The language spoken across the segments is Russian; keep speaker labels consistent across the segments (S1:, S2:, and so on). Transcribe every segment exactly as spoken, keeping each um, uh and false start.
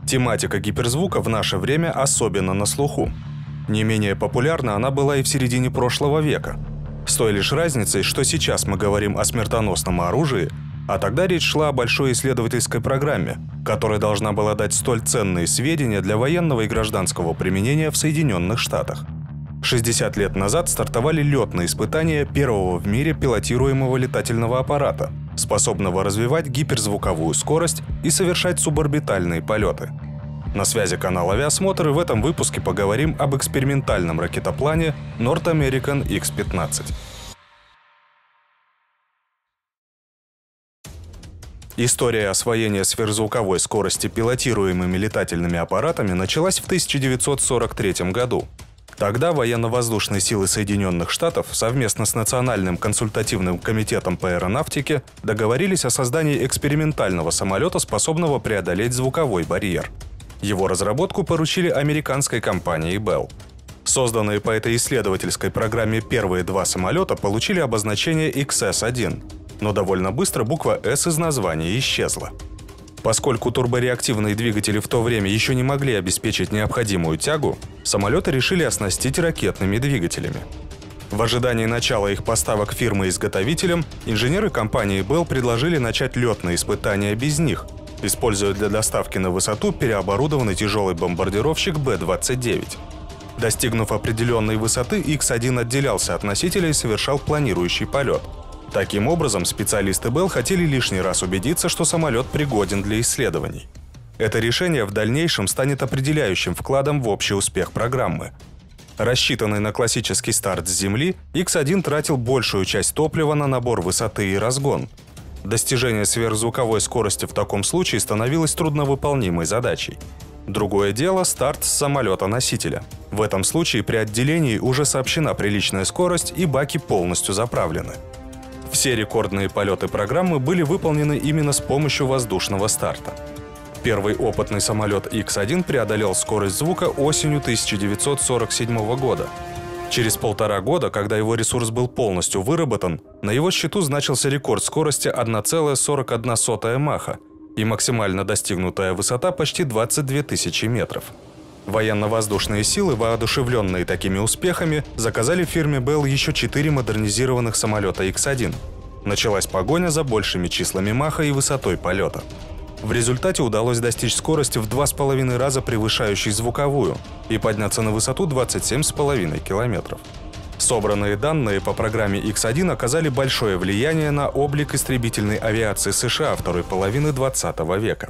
S1: Тематика гиперзвука в наше время особенно на слуху. Не менее популярна она была и в середине прошлого века. С той лишь разницей, что сейчас мы говорим о смертоносном оружии, а тогда речь шла о большой исследовательской программе, которая должна была дать столь ценные сведения для военного и гражданского применения в Соединенных Штатах. шестьдесят лет назад стартовали летные испытания первого в мире пилотируемого летательного аппарата, способного развивать гиперзвуковую скорость и совершать суборбитальные полеты. На связи канал «Авиасмотр», и в этом выпуске поговорим об экспериментальном ракетоплане North American икс пятнадцать. История освоения сверхзвуковой скорости пилотируемыми летательными аппаратами началась в тысяча девятьсот сорок третьем году. Тогда военно-воздушные силы Соединенных Штатов совместно с Национальным консультативным комитетом по аэронавтике договорились о создании экспериментального самолета, способного преодолеть звуковой барьер. Его разработку поручили американской компании Bell. Созданные по этой исследовательской программе первые два самолета получили обозначение икс эс один, но довольно быстро буква «С» из названия исчезла. Поскольку турбореактивные двигатели в то время еще не могли обеспечить необходимую тягу, самолеты решили оснастить ракетными двигателями. В ожидании начала их поставок фирмы-изготовителям, инженеры компании Bell предложили начать летные испытания без них, используя для доставки на высоту переоборудованный тяжелый бомбардировщик Бэ двадцать девять. Достигнув определенной высоты, икс один отделялся от носителя и совершал планирующий полет. Таким образом, специалисты Bell хотели лишний раз убедиться, что самолет пригоден для исследований. Это решение в дальнейшем станет определяющим вкладом в общий успех программы. Рассчитанный на классический старт с Земли, икс один тратил большую часть топлива на набор высоты и разгон. Достижение сверхзвуковой скорости в таком случае становилось трудновыполнимой задачей. Другое дело – старт с самолета-носителя. В этом случае при отделении уже сообщена приличная скорость и баки полностью заправлены. Все рекордные полеты программы были выполнены именно с помощью воздушного старта. Первый опытный самолет икс один преодолел скорость звука осенью тысяча девятьсот сорок седьмого года. Через полтора года, когда его ресурс был полностью выработан, на его счету значился рекорд скорости одна целая сорок одна сотая маха и максимально достигнутая высота почти двадцать две тысячи метров. Военно-воздушные силы, воодушевленные такими успехами, заказали фирме Bell еще четыре модернизированных самолета икс один. Началась погоня за большими числами маха и высотой полета. В результате удалось достичь скорости в два с половиной раза превышающей звуковую и подняться на высоту двадцать семь с половиной километров. Собранные данные по программе икс один оказали большое влияние на облик истребительной авиации США второй половины двадцатого века.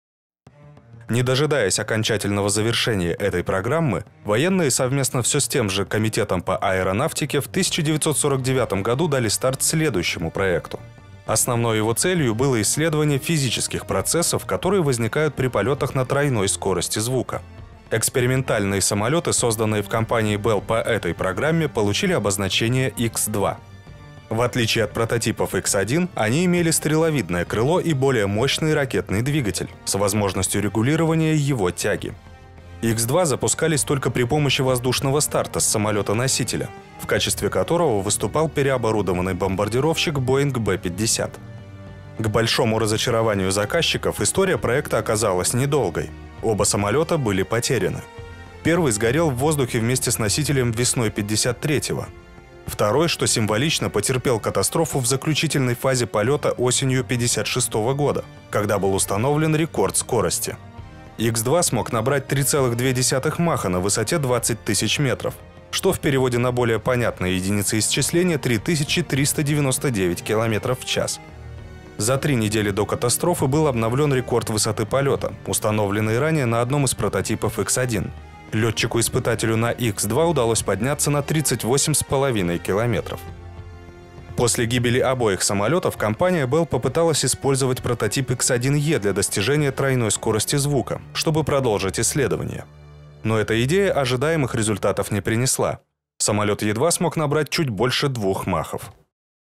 S1: Не дожидаясь окончательного завершения этой программы, военные совместно все с тем же Комитетом по аэронавтике в тысяча девятьсот сорок девятом году дали старт следующему проекту. Основной его целью было исследование физических процессов, которые возникают при полетах на тройной скорости звука. Экспериментальные самолеты, созданные в компании Bell по этой программе, получили обозначение икс два. В отличие от прототипов икс один, они имели стреловидное крыло и более мощный ракетный двигатель с возможностью регулирования его тяги. икс два запускались только при помощи воздушного старта с самолета-носителя, в качестве которого выступал переоборудованный бомбардировщик Боинг Бэ пятьдесят. К большому разочарованию заказчиков история проекта оказалась недолгой. Оба самолета были потеряны. Первый сгорел в воздухе вместе с носителем весной пятьдесят третьего. Второй, что символично, потерпел катастрофу в заключительной фазе полета осенью пятьдесят шестого года, когда был установлен рекорд скорости. икс два смог набрать три целых две десятых маха на высоте двадцать тысяч метров, что в переводе на более понятные единицы исчисления три тысячи триста девяносто девять километров в час. За три недели до катастрофы был обновлен рекорд высоты полета, установленный ранее на одном из прототипов икс один. Летчику-испытателю на икс два удалось подняться на тридцать восемь с половиной километров. После гибели обоих самолетов компания Bell попыталась использовать прототип икс один Е для достижения тройной скорости звука, чтобы продолжить исследования. Но эта идея ожидаемых результатов не принесла. Самолет Е два смог набрать чуть больше двух махов.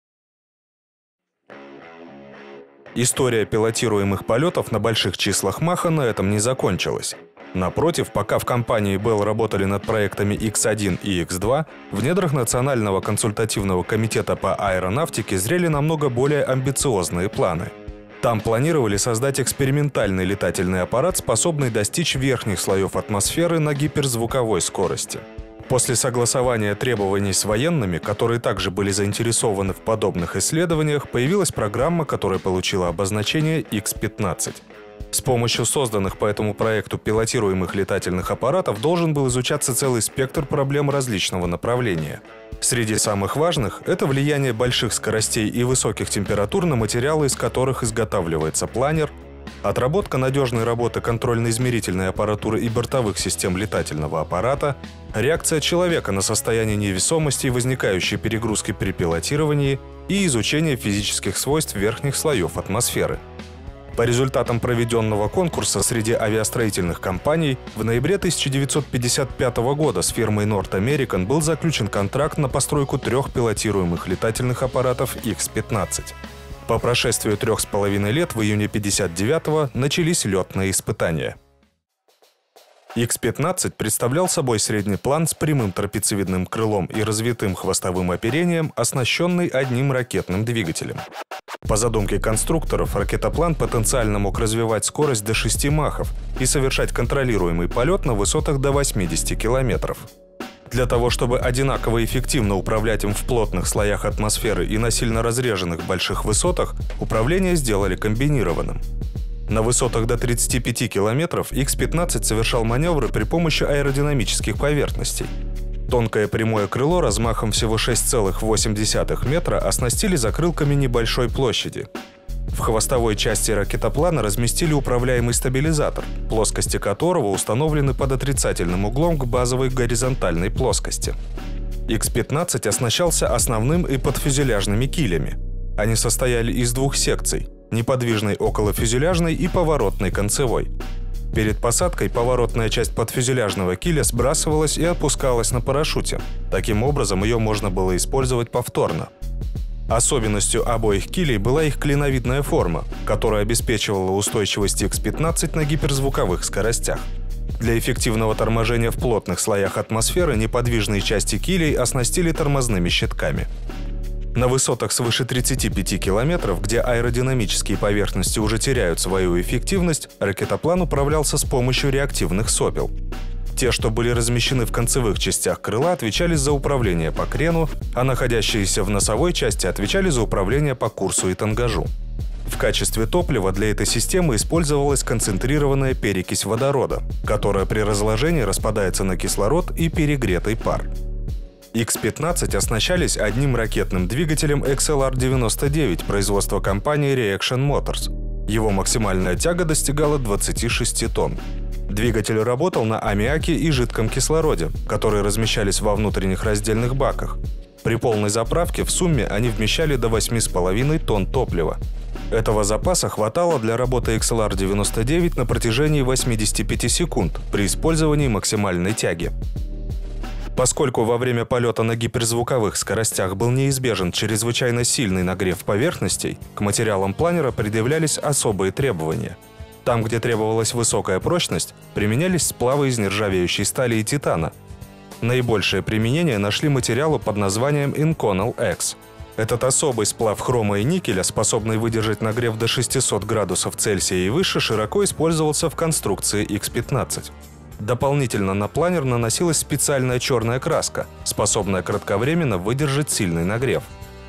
S1: История пилотируемых полетов на больших числах маха на этом не закончилась. Напротив, пока в компании Bell работали над проектами икс один и икс два, в недрах Национального консультативного комитета по аэронавтике зрели намного более амбициозные планы. Там планировали создать экспериментальный летательный аппарат, способный достичь верхних слоев атмосферы на гиперзвуковой скорости. После согласования требований с военными, которые также были заинтересованы в подобных исследованиях, появилась программа, которая получила обозначение икс пятнадцать. С помощью созданных по этому проекту пилотируемых летательных аппаратов должен был изучаться целый спектр проблем различного направления. Среди самых важных – это влияние больших скоростей и высоких температур на материалы, из которых изготавливается планер, отработка надежной работы контрольно-измерительной аппаратуры и бортовых систем летательного аппарата, реакция человека на состояние невесомости и возникающие перегрузки при пилотировании и изучение физических свойств верхних слоев атмосферы. По результатам проведенного конкурса среди авиастроительных компаний в ноябре тысяча девятьсот пятьдесят пятого года с фирмой North American был заключен контракт на постройку трех пилотируемых летательных аппаратов икс пятнадцать. По прошествию трех с половиной лет в июне пятьдесят девятого начались летные испытания. икс пятнадцать представлял собой средний план с прямым трапециевидным крылом и развитым хвостовым оперением, оснащенный одним ракетным двигателем. По задумке конструкторов, ракетоплан потенциально мог развивать скорость до шести махов и совершать контролируемый полет на высотах до восьмидесяти километров. Для того, чтобы одинаково эффективно управлять им в плотных слоях атмосферы и на сильно разреженных больших высотах, управление сделали комбинированным. На высотах до тридцати пяти километров икс пятнадцать совершал маневры при помощи аэродинамических поверхностей. Тонкое прямое крыло размахом всего шесть целых восемь десятых метра оснастили закрылками небольшой площади. В хвостовой части ракетоплана разместили управляемый стабилизатор, плоскости которого установлены под отрицательным углом к базовой горизонтальной плоскости. икс пятнадцать оснащался основным и подфюзеляжными килями. Они состояли из двух секций – неподвижной околофюзеляжной и поворотной концевой. Перед посадкой поворотная часть подфюзеляжного киля сбрасывалась и опускалась на парашюте. Таким образом, ее можно было использовать повторно. Особенностью обоих килей была их клиновидная форма, которая обеспечивала устойчивость икс пятнадцать на гиперзвуковых скоростях. Для эффективного торможения в плотных слоях атмосферы неподвижные части килей оснастили тормозными щитками. На высотах свыше тридцати пяти километров, где аэродинамические поверхности уже теряют свою эффективность, ракетоплан управлялся с помощью реактивных сопел. Те, что были размещены в концевых частях крыла, отвечали за управление по крену, а находящиеся в носовой части отвечали за управление по курсу и тангажу. В качестве топлива для этой системы использовалась концентрированная перекись водорода, которая при разложении распадается на кислород и перегретый пар. икс пятнадцать оснащались одним ракетным двигателем икс эл ар девяносто девять производства компании Reaction Motors. Его максимальная тяга достигала двадцати шести тонн. Двигатель работал на аммиаке и жидком кислороде, которые размещались во внутренних раздельных баках. При полной заправке в сумме они вмещали до восьми с половиной тонн топлива. Этого запаса хватало для работы икс эл ар девяносто девять на протяжении восьмидесяти пяти секунд при использовании максимальной тяги. Поскольку во время полета на гиперзвуковых скоростях был неизбежен чрезвычайно сильный нагрев поверхностей, к материалам планера предъявлялись особые требования. Там, где требовалась высокая прочность, применялись сплавы из нержавеющей стали и титана. Наибольшее применение нашли материалу под названием Inconel X. Этот особый сплав хрома и никеля, способный выдержать нагрев до шестисот градусов Цельсия и выше, широко использовался в конструкции икс пятнадцать. Дополнительно на планер наносилась специальная черная краска, способная кратковременно выдержать сильный нагрев.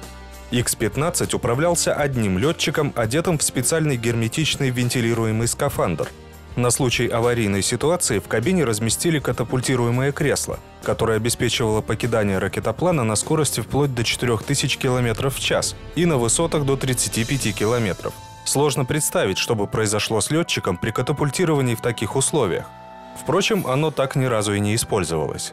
S1: икс пятнадцать управлялся одним летчиком, одетым в специальный герметичный вентилируемый скафандр. На случай аварийной ситуации в кабине разместили катапультируемое кресло, которое обеспечивало покидание ракетоплана на скорости вплоть до четырёх тысяч километров в час и на высотах до тридцати пяти километров. Сложно представить, что бы произошло с летчиком при катапультировании в таких условиях. Впрочем, оно так ни разу и не использовалось.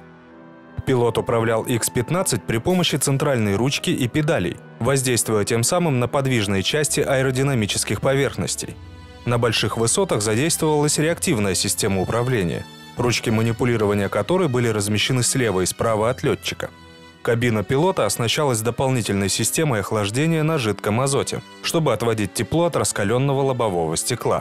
S1: Пилот управлял икс пятнадцать при помощи центральной ручки и педалей, воздействуя тем самым на подвижные части аэродинамических поверхностей. На больших высотах задействовалась реактивная система управления, ручки манипулирования которой были размещены слева и справа от летчика. Кабина пилота оснащалась дополнительной системой охлаждения на жидком азоте, чтобы отводить тепло от раскаленного лобового стекла.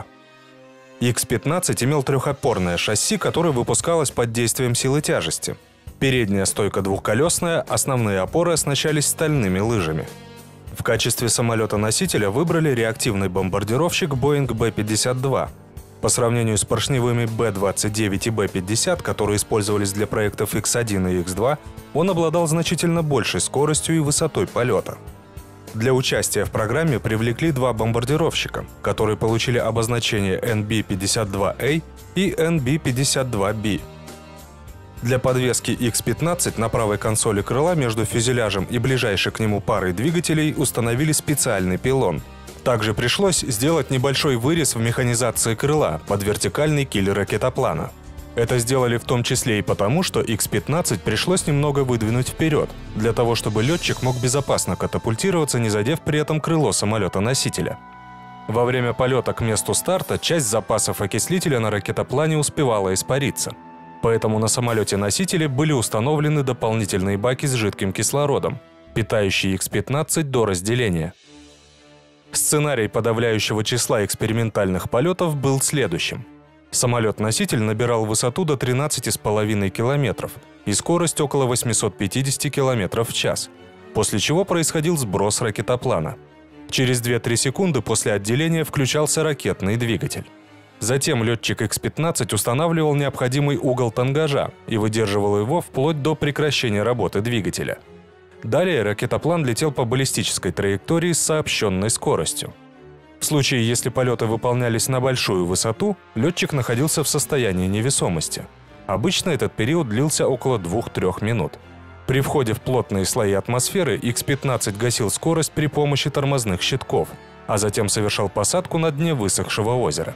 S1: икс пятнадцать имел трехопорное шасси, которое выпускалось под действием силы тяжести. Передняя стойка двухколесная, основные опоры оснащались стальными лыжами. В качестве самолета-носителя выбрали реактивный бомбардировщик Boeing бэ пятьдесят два. По сравнению с поршневыми бэ двадцать девять и бэ пятьдесят, которые использовались для проектов икс один и икс два, он обладал значительно большей скоростью и высотой полета. Для участия в программе привлекли два бомбардировщика, которые получили обозначение эн би пятьдесят два эй и эн би пятьдесят два би. Для подвески икс пятнадцать на правой консоли крыла между фюзеляжем и ближайшей к нему парой двигателей установили специальный пилон. Также пришлось сделать небольшой вырез в механизации крыла под вертикальный киль ракетоплана. Это сделали в том числе и потому, что икс пятнадцать пришлось немного выдвинуть вперед, для того чтобы летчик мог безопасно катапультироваться, не задев при этом крыло самолета-носителя. Во время полета к месту старта часть запасов окислителя на ракетоплане успевала испариться. Поэтому на самолете-носителе были установлены дополнительные баки с жидким кислородом, питающие икс пятнадцать до разделения. Сценарий подавляющего числа экспериментальных полетов был следующим. Самолет-носитель набирал высоту до тринадцати с половиной километров и скорость около восьмисот пятидесяти километров в час, после чего происходил сброс ракетоплана. Через две-три секунды после отделения включался ракетный двигатель. Затем летчик икс пятнадцать устанавливал необходимый угол тангажа и выдерживал его вплоть до прекращения работы двигателя. Далее ракетоплан летел по баллистической траектории с сообщенной скоростью. В случае, если полеты выполнялись на большую высоту, летчик находился в состоянии невесомости. Обычно этот период длился около двух-трёх минут. При входе в плотные слои атмосферы икс пятнадцать гасил скорость при помощи тормозных щитков, а затем совершал посадку на дне высохшего озера.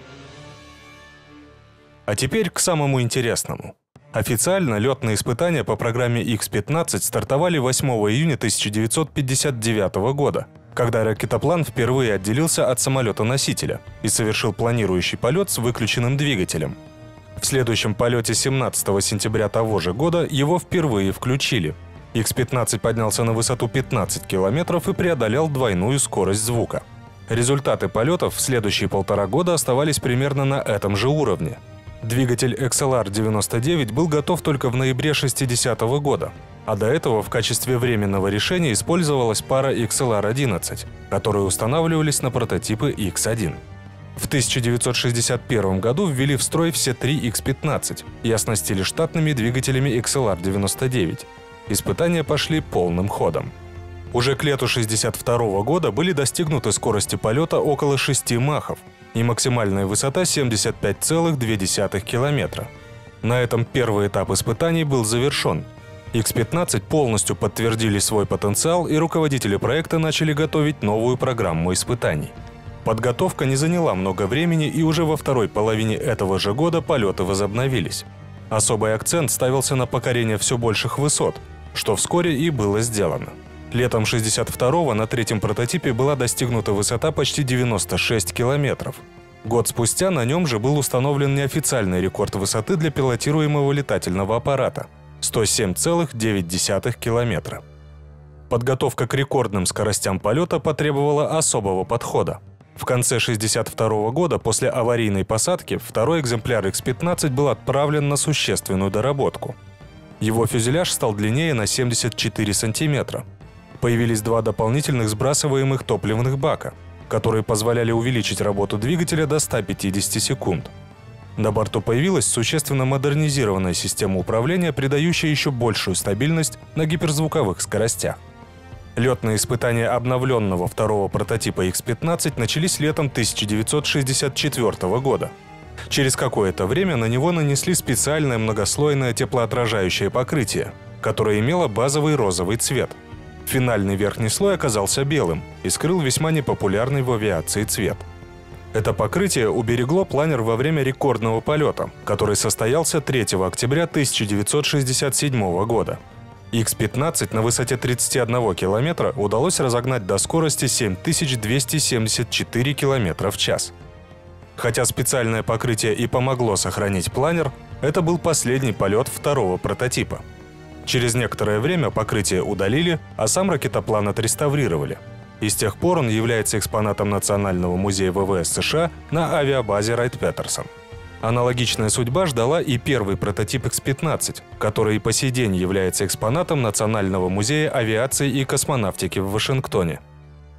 S1: А теперь к самому интересному. Официально летные испытания по программе икс пятнадцать стартовали восьмого июня тысяча девятьсот пятьдесят девятого года, когда ракетоплан впервые отделился от самолета-носителя и совершил планирующий полет с выключенным двигателем. В следующем полете семнадцатого сентября того же года его впервые включили. икс пятнадцать поднялся на высоту пятнадцать километров и преодолел двойную скорость звука. Результаты полетов в следующие полтора года оставались примерно на этом же уровне. Двигатель икс эл ар девяносто девять был готов только в ноябре шестидесятого года, а до этого в качестве временного решения использовалась пара икс эл ар одиннадцать, которые устанавливались на прототипы икс один. В тысяча девятьсот шестьдесят первом году ввели в строй все три икс пятнадцать и оснастили штатными двигателями икс эл ар девяносто девять. Испытания пошли полным ходом. Уже к лету шестьдесят второго года были достигнуты скорости полета около шести махов и максимальная высота семьдесят пять целых две десятых километра. На этом первый этап испытаний был завершен. икс пятнадцать полностью подтвердили свой потенциал, и руководители проекта начали готовить новую программу испытаний. Подготовка не заняла много времени, и уже во второй половине этого же года полеты возобновились. Особый акцент ставился на покорение все больших высот, что вскоре и было сделано. Летом шестьдесят второго на третьем прототипе была достигнута высота почти девяноста шести километров. Год спустя на нем же был установлен неофициальный рекорд высоты для пилотируемого летательного аппарата – сто семь целых девять десятых километра. Подготовка к рекордным скоростям полета потребовала особого подхода. В конце шестьдесят второго года после аварийной посадки второй экземпляр икс пятнадцать был отправлен на существенную доработку. Его фюзеляж стал длиннее на семьдесят четыре сантиметра. Появились два дополнительных сбрасываемых топливных бака, которые позволяли увеличить работу двигателя до ста пятидесяти секунд. На борту появилась существенно модернизированная система управления, придающая еще большую стабильность на гиперзвуковых скоростях. Летные испытания обновленного второго прототипа икс пятнадцать начались летом тысяча девятьсот шестьдесят четвёртого года. Через какое-то время на него нанесли специальное многослойное теплоотражающее покрытие, которое имело базовый розовый цвет. Финальный верхний слой оказался белым и скрыл весьма непопулярный в авиации цвет. Это покрытие уберегло планер во время рекордного полета, который состоялся третьего октября тысяча девятьсот шестьдесят седьмого года. икс пятнадцать на высоте тридцати одного километра удалось разогнать до скорости семь тысяч двести семьдесят четыре километра в час. Хотя специальное покрытие и помогло сохранить планер, это был последний полет второго прототипа. Через некоторое время покрытие удалили, а сам ракетоплан отреставрировали. И с тех пор он является экспонатом Национального музея вэ вэ эс США на авиабазе Райт-Петерсон. Аналогичная судьба ждала и первый прототип икс пятнадцать, который и по сей день является экспонатом Национального музея авиации и космонавтики в Вашингтоне.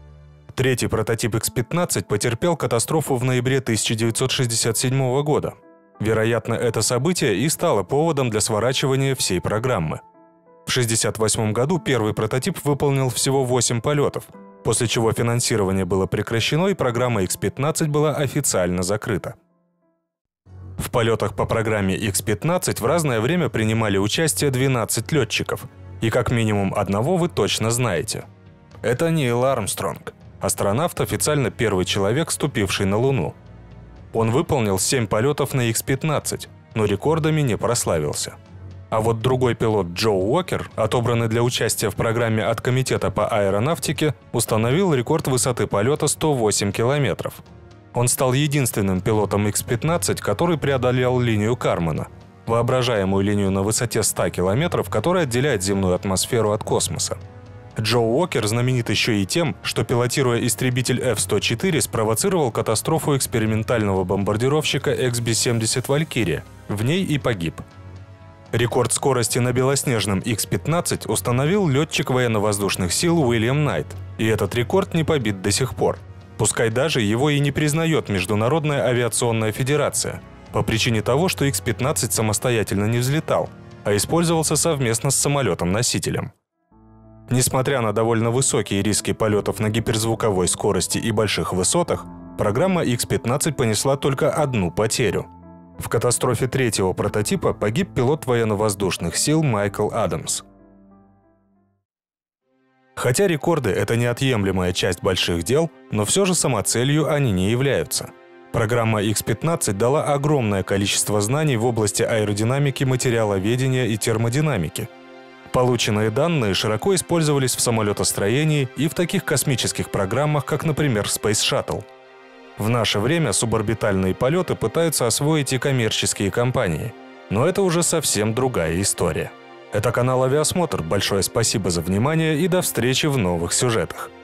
S1: Третий прототип икс пятнадцать потерпел катастрофу в ноябре тысяча девятьсот шестьдесят седьмого года. Вероятно, это событие и стало поводом для сворачивания всей программы. В тысяча девятьсот шестьдесят восьмом году первый прототип выполнил всего восемь полетов, после чего финансирование было прекращено и программа икс пятнадцать была официально закрыта. В полетах по программе икс пятнадцать в разное время принимали участие двенадцать летчиков, и как минимум одного вы точно знаете. Это Нил Армстронг, астронавт, официально первый человек, ступивший на Луну. Он выполнил семь полетов на икс пятнадцать, но рекордами не прославился. А вот другой пилот Джо Уокер, отобранный для участия в программе от Комитета по аэронавтике, установил рекорд высоты полета сто восемь километров. Он стал единственным пилотом икс пятнадцать, который преодолел линию Кармана, воображаемую линию на высоте ста километров, которая отделяет земную атмосферу от космоса. Джо Уокер знаменит еще и тем, что, пилотируя истребитель эф сто четыре, спровоцировал катастрофу экспериментального бомбардировщика икс би семьдесят «Валькирия». В ней и погиб. Рекорд скорости на белоснежном икс пятнадцать установил летчик военно-воздушных сил Уильям Найт, и этот рекорд не побит до сих пор. Пускай даже его и не признает Международная авиационная федерация, по причине того, что икс пятнадцать самостоятельно не взлетал, а использовался совместно с самолетом-носителем. Несмотря на довольно высокие риски полетов на гиперзвуковой скорости и больших высотах, программа икс пятнадцать понесла только одну потерю. В катастрофе третьего прототипа погиб пилот военно-воздушных сил Майкл Адамс. Хотя рекорды – это неотъемлемая часть больших дел, но все же самоцелью они не являются. Программа икс пятнадцать дала огромное количество знаний в области аэродинамики, материаловедения и термодинамики. Полученные данные широко использовались в самолетостроении и в таких космических программах, как, например, Space Shuttle. В наше время суборбитальные полеты пытаются освоить и коммерческие компании. Но это уже совсем другая история. Это канал «Авиасмотр». Большое спасибо за внимание и до встречи в новых сюжетах.